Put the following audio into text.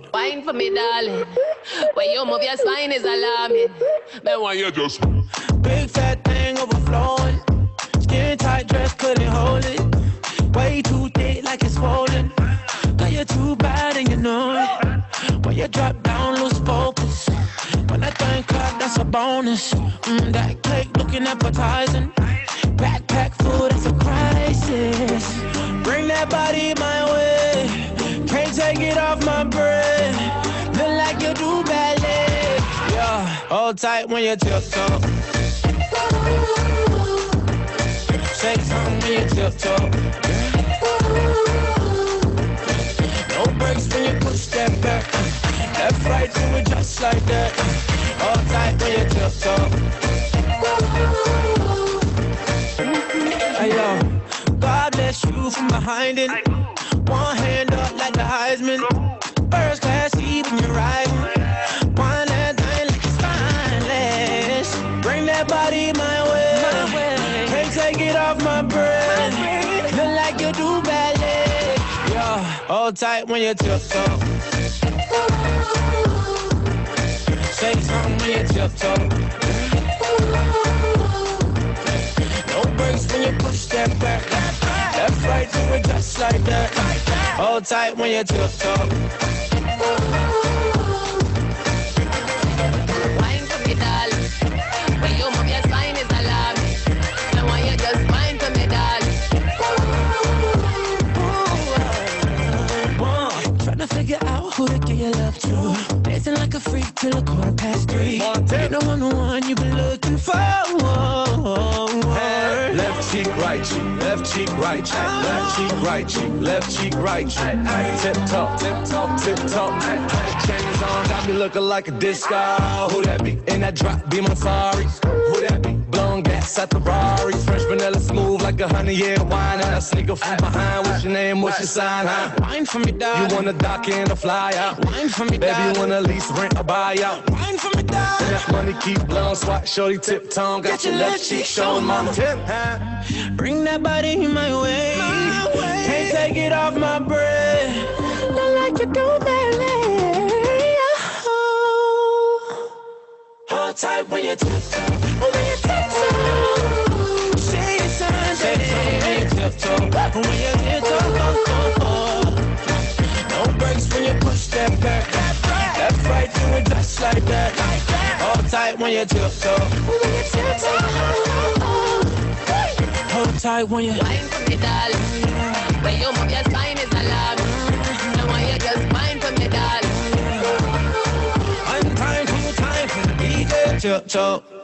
Wine for me, darling. When you move your spine is alarming. Then why you just big fat thing overflowing. Skin tight dress couldn't hold it. Way too thick like it's swollen. Girl, you're too bad and you know it. When you drop down, lose focus. When that thing clap, that's a bonus. That cake looking appetizing. Backpack food, that's a crisis. Bring that body my way. Can't take it off my breath. Look like you do ballet. Yeah, hold tight when you tiptoe. Shake something when you tiptoe. No brakes when you push that back. Left, right, do it just like that. Hold tight when you tiptoe. Hey yo, God bless you from behind it. One hand up like the Heisman. First class seat when you're riding. One that thing like it's spineless. Bring that body my way. Can't take it off my breath. Look like you do ballet. Yeah, hold tight when you tiptoe. Say something when you tiptoe. No brakes when you push that back. Left, right, do it just like that. Hold tight when you tiptoe. Wine for me, darling. When you move your spine is alarming. Then why you just wine for me, darling. Tryna figure out who to give your love to. Dancing like a freak till 3:15. You know I'm the one you've been looking for. Left cheek, right cheek, left cheek, right cheek, left cheek, right cheek, left cheek, right cheek. Tip top, tip top, tip top. Chains on, got me looking like a disco. Who that be? In that drop, be my Ferrari. Who that be? Blowing gas at the Rari. Fresh vanilla smooth like 100-year wine. And I sneak up from behind. What's your name? What's your sign? Huh? Wine for me, darling. You wanna dock in or fly out? Wine for me, baby, darling. you wanna lease, rent, or buy out? Wine for me, darling. And that money keep blowing, swat, shorty, tip tongue. Got your left cheek showing, mama. Tip, huh? Bring that body my way. Can't take it off my breath. Look like you do ballet. Hold tight when you tiptoe. When you tiptoe. Say your sign, say when you tiptoe. When you tiptoe. No brakes when you push that back. Left, right, do it just like that. Hold tight when you tiptoe. When you tiptoe. Hold tight when you wine for me, darling. When you move your spine is alarming. Then why you just wine for me, darling. one time, two time for the DJ. Tiptoe.